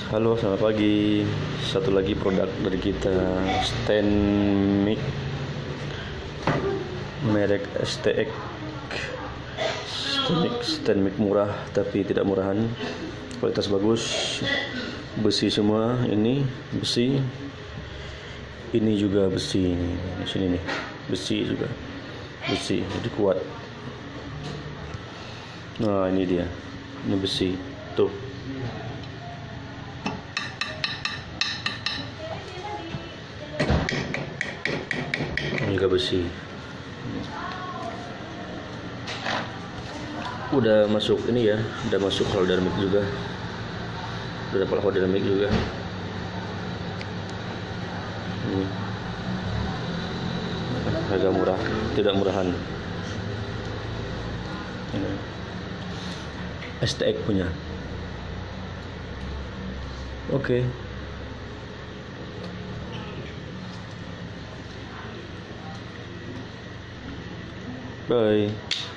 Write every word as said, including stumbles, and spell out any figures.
Halo, selamat pagi. Satu lagi produk dari kita, stand mic merek S T X. Stand mic, stand mic murah tapi tidak murahan, kualitas bagus, besi semua. Ini besi, ini juga besi. Di sini nih, besi juga, besi, jadi kuat. Nah, ini dia, ini besi, tuh. Enggak besi. Udah masuk ini ya, udah masuk holder mic juga. Udah dapat holder mic juga. Ini harga murah, tidak murahan. Ini S T X punya. Oke. Okay. Bye.